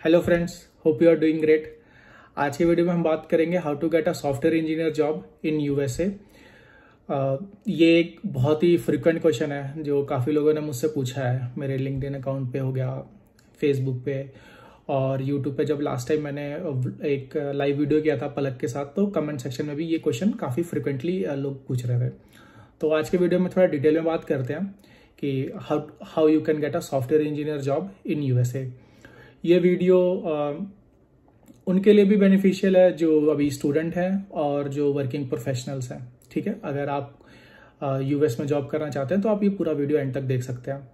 Hello friends, hope you are doing great. आज के video में हम बात करेंगे how to get a software engineer job in USA. ये एक बहुत ही फ्रिक्वेंट क्वेश्चन है जो काफ़ी लोगों ने मुझसे पूछा है। मेरे लिंक्डइन अकाउंट पे हो गया, फेसबुक पे और यूट्यूब पे। जब लास्ट टाइम मैंने एक लाइव वीडियो किया था पलक के साथ, तो कमेंट सेक्शन में भी ये क्वेश्चन काफ़ी फ्रिक्वेंटली लोग पूछ रहे थे। तो आज के वीडियो में थोड़ा डिटेल में बात करते हैं कि how you can get a software engineer job in USA. ये वीडियो उनके लिए भी बेनिफिशियल है जो अभी स्टूडेंट हैं और जो वर्किंग प्रोफेशनल्स हैं। ठीक है, अगर आप यूएस में जॉब करना चाहते हैं तो आप ये पूरा वीडियो एंड तक देख सकते हैं।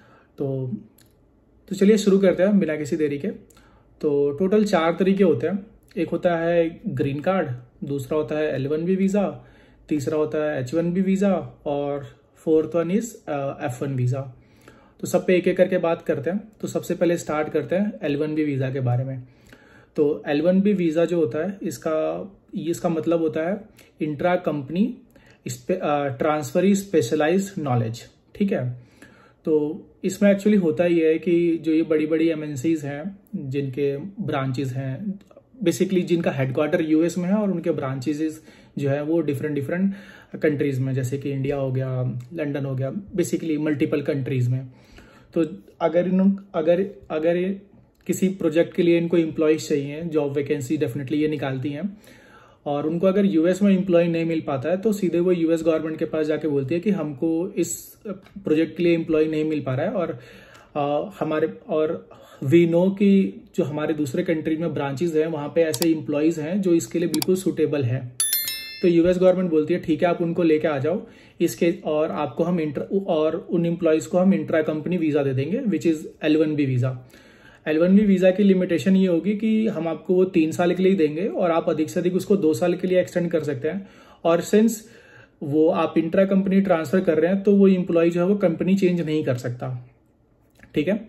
तो चलिए शुरू करते हैं बिना किसी देरी के। तो टोटल 4 तरीके होते हैं। एक होता है ग्रीन कार्ड, दूसरा होता है L1B वीज़ा, तीसरा होता है H1B वीज़ा और fourth one is F1 visa. तो सब पे एक एक करके बात करते हैं। तो सबसे पहले स्टार्ट करते हैं L1B वीज़ा के बारे में। तो L1B वीज़ा जो होता है इसका मतलब होता है intra company transferee specialized knowledge. ठीक है, तो इसमें एक्चुअली होता ये है कि जो ये बड़ी बड़ी MNCs हैं, जिनके ब्रांचेस हैं, बेसिकली जिनका हेडक्वार्टर यूएस में है और उनके ब्रांचेस जो है वो डिफरेंट कंट्रीज में, जैसे कि इंडिया हो गया, लंदन हो गया, बेसिकली मल्टीपल कंट्रीज में। तो अगर किसी प्रोजेक्ट के लिए इनको एम्प्लॉयज चाहिए, जॉब वैकेंसी डेफिनेटली ये निकालती हैं, और उनको अगर यूएस में एम्प्लॉय नहीं मिल पाता है तो सीधे वो यूएस गवर्नमेंट के पास जाके बोलती है कि हमको इस प्रोजेक्ट के लिए एम्प्लॉय नहीं मिल पा रहा है, और वी नो कि जो हमारे दूसरे कंट्री में ब्रांचेस हैं वहां पे ऐसे एम्प्लॉयज हैं जो इसके लिए बिल्कुल सूटेबल है। तो यूएस गवर्नमेंट बोलती है ठीक है, आप उनको लेके आ जाओ इसके, और आपको हम उन एम्प्लॉयज को हम इंट्रा कंपनी वीजा दे देंगे, which is L1B visa. L1B visa की लिमिटेशन ये होगी कि हम आपको वो 3 साल के लिए देंगे और आप अधिक से अधिक उसको 2 साल के लिए एक्सटेंड कर सकते हैं। और सिंस वो आप इंट्रा कंपनी ट्रांसफर कर रहे हैं तो वो एम्प्लॉय जो है वो कंपनी चेंज नहीं कर सकता। ठीक है,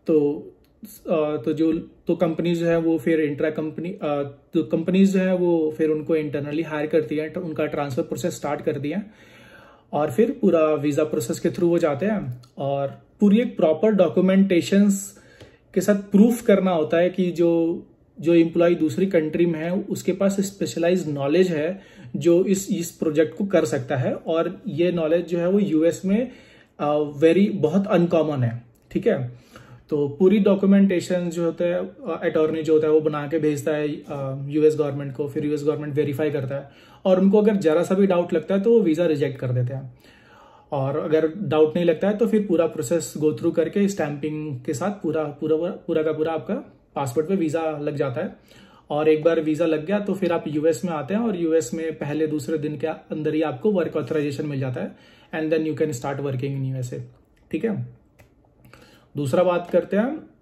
तो कंपनीज जो है वो फिर इंट्रा कंपनी तो कंपनीज जो है वो फिर उनको इंटरनली हायर करती है, उनका ट्रांसफर प्रोसेस स्टार्ट कर दिया और फिर पूरा वीजा प्रोसेस के थ्रू वो जाते हैं और पूरी एक प्रॉपर डॉक्यूमेंटेशंस के साथ प्रूफ करना होता है कि जो एम्प्लॉय दूसरी कंट्री में है उसके पास स्पेशलाइज्ड नॉलेज है जो इस प्रोजेक्ट को कर सकता है, और ये नॉलेज जो है वो यूएस में बहुत अनकॉमन है। ठीक है, तो पूरी डॉक्यूमेंटेशन जो होता है अटॉर्नी जो होता है वो बना के भेजता है यूएस गवर्नमेंट को, फिर यूएस गवर्नमेंट वेरीफाई करता है और उनको अगर जरा सा भी डाउट लगता है तो वो वीजा रिजेक्ट कर देते हैं, और अगर डाउट नहीं लगता है तो फिर पूरा प्रोसेस गो थ्रू करके स्टैंपिंग के साथ पूरा का पूरा आपका पासपोर्ट पे वीजा लग जाता है। और एक बार वीजा लग गया तो फिर आप यूएस में आते हैं और यूएस में पहले दूसरे दिन के अंदर ही आपको वर्क ऑथराइजेशन मिल जाता है, and then you can start working in USA. ठीक है, दूसरा बात करते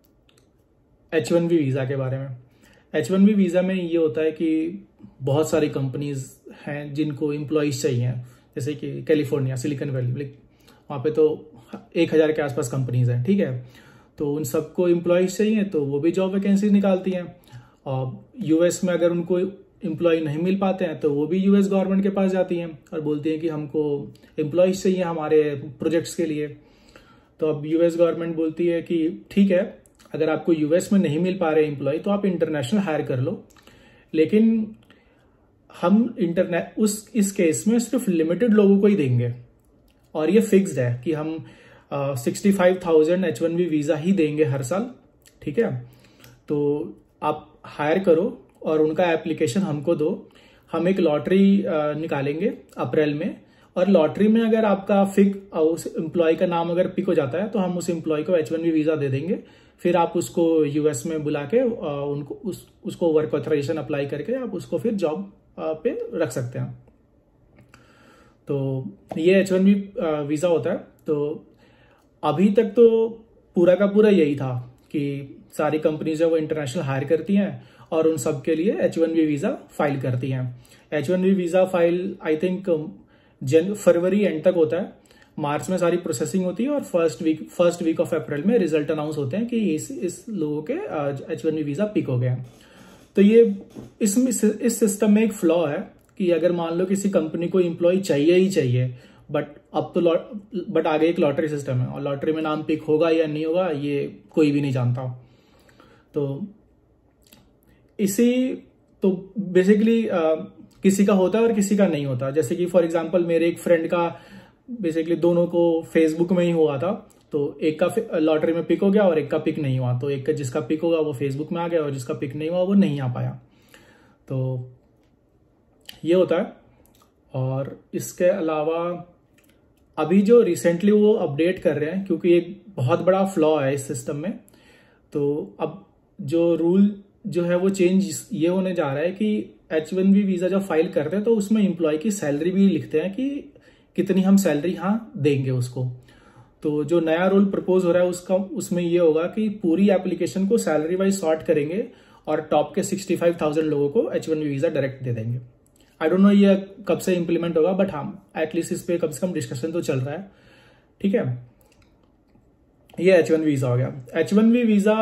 हैं H1B वीजा के बारे में। H1B वीजा में ये होता है कि बहुत सारी कंपनीज हैं जिनको एम्प्लॉयज चाहिए, जैसे कि कैलिफोर्निया, सिलिकॉन वैली, वहाँ पे तो 1000 के आसपास कंपनीज हैं। ठीक है, तो उन सबको एम्प्लॉयज चाहिए तो वो भी जॉब वैकेंसी निकालती हैं। और यूएस में अगर उनको एम्प्लॉय नहीं मिल पाते हैं तो वो भी यूएस गवर्नमेंट के पास जाती हैं और बोलती हैं कि हमको एम्प्लॉयज चाहिए हमारे प्रोजेक्ट्स के लिए। तो अब यूएस गवर्नमेंट बोलती है कि ठीक है, अगर आपको यूएस में नहीं मिल पा रहे एम्प्लॉय तो आप इंटरनेशनल हायर कर लो, लेकिन हम इस केस में सिर्फ लिमिटेड लोगों को ही देंगे, और ये फिक्स्ड है कि हम 65,000 H1B वीजा ही देंगे हर साल। ठीक है, तो आप हायर करो और उनका एप्लीकेशन हमको दो, हम एक लॉटरी निकालेंगे अप्रैल में, और लॉटरी में अगर आपका उस एम्प्लॉय का नाम अगर पिक हो जाता है तो हम उस एम्प्लॉय को H1B वीजा दे देंगे। फिर आप उसको यूएस में बुला के उसको वर्क ऑथराइजेशन अप्लाई करके आप उसको फिर जॉब पे रख सकते हैं। तो ये H1B वीजा होता है। तो अभी तक तो पूरा का पूरा यही था कि सारी कंपनीज है वो इंटरनेशनल हायर करती हैं और उन सब के लिए H1B वीजा फाइल करती हैं। H1B visa file I think फरवरी एंड तक होता है, मार्च में सारी प्रोसेसिंग होती है और फर्स्ट वीक ऑफ अप्रैल में रिजल्ट अनाउंस होते हैं कि इस लोगों के H1B वीजा पिक हो गया। तो ये इस सिस्टम में एक फ्लॉ है कि अगर मान लो किसी कंपनी को एम्प्लॉय चाहिए ही चाहिए, बट आगे एक लॉटरी सिस्टम है और लॉटरी में नाम पिक होगा या नहीं होगा ये कोई भी नहीं जानता। तो इसी तो बेसिकली किसी का होता है और किसी का नहीं होता। जैसे कि फॉर एग्जांपल मेरे एक फ्रेंड का बेसिकली दोनों को फेसबुक में ही हुआ था, तो एक का लॉटरी में पिक हो गया और एक का पिक नहीं हुआ। तो एक का जिसका पिक होगा वो फेसबुक में आ गया और जिसका पिक नहीं हुआ वो नहीं आ पाया। तो ये होता है। और इसके अलावा अभी जो रिसेंटली वो अपडेट कर रहे हैं, क्योंकि एक बहुत बड़ा फ्लॉ है इस सिस्टम में, तो अब जो रूल जो है वो चेंज ये होने जा रहा है कि H1B वीजा जब फाइल करते हैं तो उसमें एम्प्लॉय की सैलरी भी लिखते हैं कि कितनी हम सैलरी देंगे उसको। तो जो नया रूल प्रपोज हो रहा है उसमें ये होगा कि पूरी एप्लीकेशन को सैलरी वाइज सॉर्ट करेंगे और टॉप के 65,000 लोगों को H1B वीजा डायरेक्ट दे देंगे। आई डोंट नो ये कब से इंप्लीमेंट होगा, बट हाँ एटलीस्ट इस पे कम से कम डिस्कशन तो चल रहा है। ठीक है, ये H1B वीजा हो गया। H1B वीजा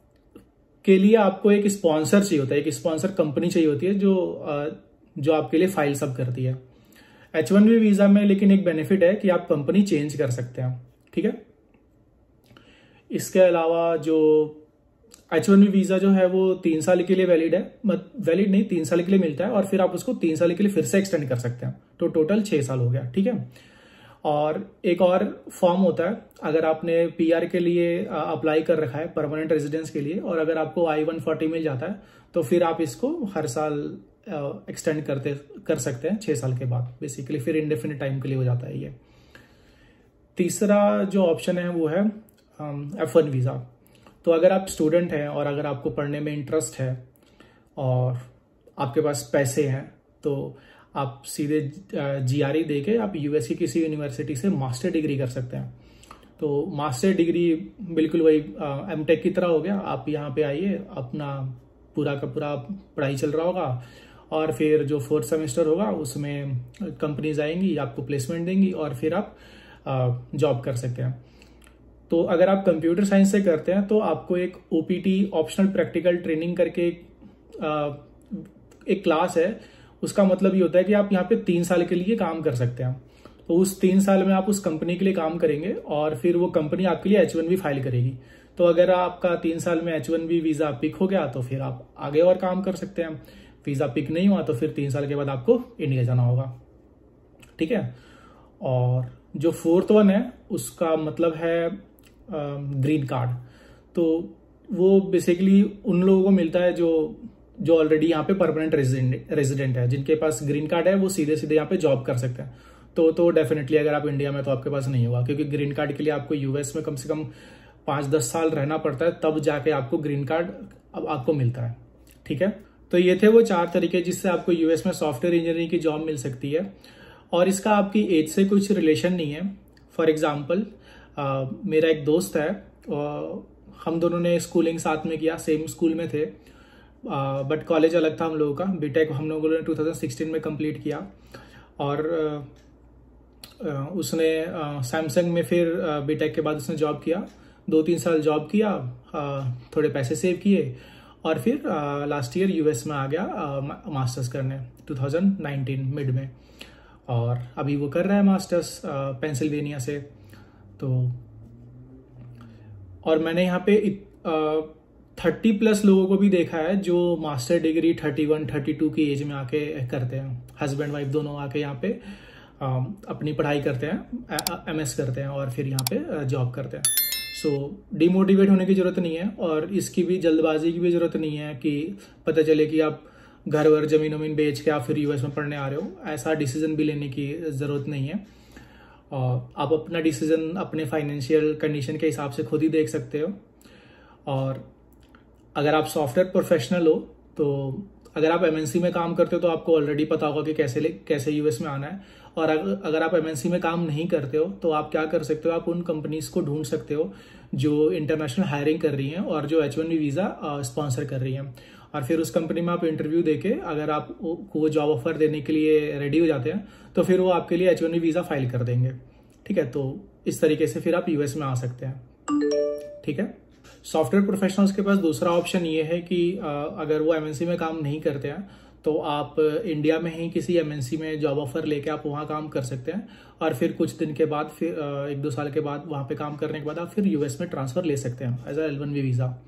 के लिए आपको एक स्पॉन्सर चाहिए होता है, एक स्पॉन्सर कंपनी चाहिए होती है जो आपके लिए फाइल सब करती है। H1B वीजा में लेकिन एक बेनिफिट है कि आप कंपनी चेंज कर सकते हैं। ठीक है, इसके अलावा जो H1B वीजा जो है वो 3 साल के लिए वैलिड है, वैलिड नहीं 3 साल के लिए मिलता है और फिर आप उसको 3 साल के लिए फिर से एक्सटेंड कर सकते हैं, तो टोटल 6 साल हो गया। ठीक है, और एक और फॉर्म होता है अगर आपने PR के लिए अप्लाई कर रखा है, परमानेंट रेजिडेंस के लिए, और अगर आपको I-140 मिल जाता है तो फिर आप इसको हर साल एक्सटेंड कर सकते हैं 6 साल के बाद, बेसिकली फिर इंडेफिनिट टाइम के लिए हो जाता है ये। तीसरा जो ऑप्शन है वो है F1 वीजा। तो अगर आप स्टूडेंट हैं और अगर आपको पढ़ने में इंटरेस्ट है और आपके पास पैसे हैं तो आप सीधे GRE देके आप US की किसी यूनिवर्सिटी से मास्टर डिग्री कर सकते हैं। तो मास्टर डिग्री बिल्कुल वही M.Tech की तरह हो गया। आप यहाँ पे आइए, अपना पूरा का पूरा पढ़ाई चल रहा होगा और फिर जो 4th सेमेस्टर होगा उसमें कंपनीज आएंगी, आपको प्लेसमेंट देंगी और फिर आप जॉब कर सकते हैं। तो अगर आप कंप्यूटर साइंस से करते हैं तो आपको एक OPT ऑप्शनल प्रैक्टिकल ट्रेनिंग करके एक क्लास है। उसका मतलब ये होता है कि आप यहाँ पे 3 साल के लिए काम कर सकते हैं। तो उस 3 साल में आप उस कंपनी के लिए काम करेंगे और फिर वो कंपनी आपके लिए H1B फाइल करेगी। तो अगर आपका 3 साल में H1B वीजा पिक हो गया तो फिर आप आगे और काम कर सकते हैं। वीजा पिक नहीं हुआ तो फिर 3 साल के बाद आपको इंडिया जाना होगा। ठीक है, और जो 4th वन है उसका मतलब है ग्रीन कार्ड। तो वो बेसिकली उन लोगों को मिलता है जो ऑलरेडी यहाँ पे परमानेंट रेजिडेंट है, जिनके पास ग्रीन कार्ड है वो सीधे सीधे यहाँ पे जॉब कर सकते हैं। तो डेफिनेटली अगर आप इंडिया में तो आपके पास नहीं होगा, क्योंकि ग्रीन कार्ड के लिए आपको US में कम से कम 5-10 साल रहना पड़ता है, तब जाके आपको ग्रीन कार्ड अब आपको मिलता है। ठीक है, तो ये थे वो 4 तरीके जिससे आपको US में सॉफ्टवेयर इंजीनियरिंग की जॉब मिल सकती है और इसका आपकी एज से कुछ रिलेशन नहीं है। फॉर एग्जाम्पल मेरा एक दोस्त है, हम दोनों ने स्कूलिंग साथ में किया, सेम स्कूल में थे, बट कॉलेज अलग था हम लोगों का। B.Tech हम लोगों ने 2016 में कंप्लीट किया और उसने सैमसंग में फिर B.Tech के बाद उसने जॉब किया, 2-3 साल जॉब किया, थोड़े पैसे सेव किए और फिर लास्ट ईयर US में आ गया मास्टर्स करने 2019 मिड में, और अभी वो कर रहा है मास्टर्स पेंसिल्वेनिया से। तो और मैंने यहाँ पे 30+ लोगों को भी देखा है जो मास्टर डिग्री 31-32 की एज में आके करते हैं, हस्बैंड वाइफ दोनों आके यहाँ पे अपनी पढ़ाई करते हैं, MS करते हैं और फिर यहाँ पे जॉब करते हैं। सो डिमोटिवेट होने की जरूरत नहीं है और इसकी भी जल्दबाजी की भी जरूरत नहीं है कि पता चले कि आप घर वर जमीन वमीन बेच के आप फिर US में पढ़ने आ रहे हो। ऐसा डिसीजन भी लेने की जरूरत नहीं है। आप अपना डिसीजन अपने फाइनेंशियल कंडीशन के हिसाब से खुद ही देख सकते हो। और अगर आप सॉफ्टवेयर प्रोफेशनल हो तो अगर आप MNC में काम करते हो तो आपको ऑलरेडी पता होगा कि कैसे US में आना है। और अगर आप MNC में काम नहीं करते हो तो आप क्या कर सकते हो, आप उन कंपनीज को ढूंढ सकते हो जो इंटरनेशनल हायरिंग कर रही हैं और जो H1B वीजा स्पॉन्सर कर रही हैं, और फिर उस कंपनी में आप इंटरव्यू देके अगर आप वो जॉब ऑफर देने के लिए रेडी हो जाते हैं तो फिर वो आपके लिए H1B वीजा फाइल कर देंगे। ठीक है, तो इस तरीके से फिर आप US में आ सकते हैं। ठीक है, सॉफ्टवेयर प्रोफेशनल्स के पास दूसरा ऑप्शन ये है कि अगर वो MNC में काम नहीं करते हैं तो आप इंडिया में ही किसी MNC में जॉब ऑफर लेके आप वहाँ काम कर सकते हैं और फिर कुछ दिन के बाद फिर 1-2 साल के बाद वहाँ पे काम करने के बाद आप फिर US में ट्रांसफर ले सकते हैं as a L1B visa.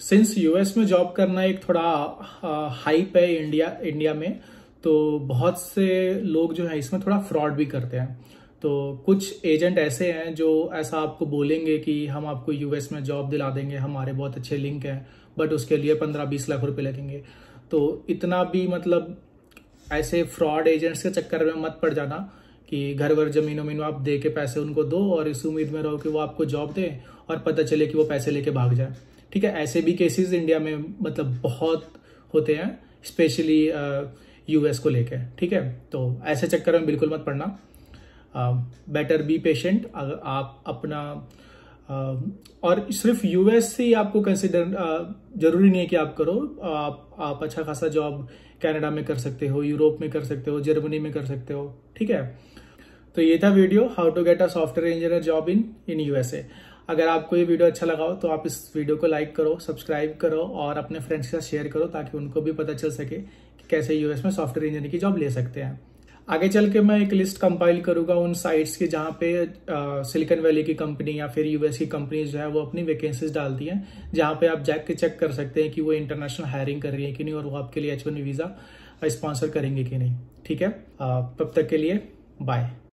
Since US में जॉब करना एक थोड़ा हाइप है इंडिया में, तो बहुत से लोग जो है इसमें थोड़ा फ्रॉड भी करते हैं। तो कुछ एजेंट ऐसे हैं जो ऐसा आपको बोलेंगे कि हम आपको यूएस में जॉब दिला देंगे, हमारे बहुत अच्छे लिंक हैं, बट उसके लिए 15-20 लाख रुपए लगेंगे। तो इतना भी मतलब ऐसे फ्रॉड एजेंट्स के चक्कर में मत पड़ जाना कि घर वर जमीन वमीन आप दे के पैसे उनको दो और इस उम्मीद में रहो कि वो आपको जॉब दे और पता चले कि वो पैसे लेके भाग जाए। ठीक है, ऐसे भी केसेस इंडिया में मतलब बहुत होते हैं, स्पेशली यूएस को लेके। ठीक है, तो ऐसे चक्कर में बिल्कुल मत पड़ना। Better be patient. अगर आप अपना और सिर्फ यूएस से ही आपको कंसिडर जरूरी नहीं है कि आप करो। आप अच्छा खासा जॉब कनाडा में कर सकते हो, यूरोप में कर सकते हो, जर्मनी में कर सकते हो। ठीक है, तो ये था video how to get a software engineer job in USA. अगर आपको ये वीडियो अच्छा लगा हो तो आप इस वीडियो को लाइक करो, सब्सक्राइब करो और अपने फ्रेंड्स के साथ शेयर करो, ताकि उनको भी पता चल सके कि कैसे यूएस में सॉफ्टवेयर इंजीनियर की जॉब ले सकते हैं। आगे चल के मैं एक लिस्ट कंपाइल करूंगा उन साइट्स की जहां पे सिलिकॉन वैली की कंपनी या फिर यूएस की कंपनी जो है वो अपनी वैकेंसीज डालती हैं, जहां पे आप जाके चेक कर सकते हैं कि वो इंटरनेशनल हायरिंग कर रही है कि नहीं और वो आपके लिए H1 वीजा स्पॉन्सर करेंगे कि नहीं। ठीक है, तब तक के लिए बाय।